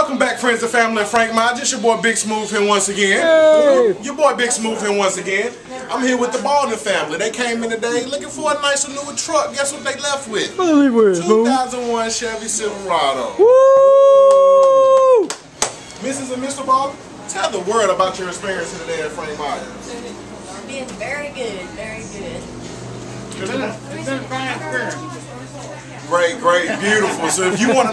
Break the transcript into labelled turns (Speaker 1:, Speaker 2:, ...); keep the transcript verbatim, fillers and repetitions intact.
Speaker 1: Welcome back, friends and family of Frank Myers. Just your boy Big Smooth here once again. Hey. Your boy Big Smooth here once again. I'm here with the Baldwin family. They came in today looking for a nicer new truck. Guess what they left with? two thousand one Chevy Silverado. Woo! Missus and Mister Baldwin, tell the world about your experience here today at Frank Myers.
Speaker 2: It's been very good, very good.
Speaker 3: It's been a fine experience.
Speaker 1: Great, great, beautiful. So if you want to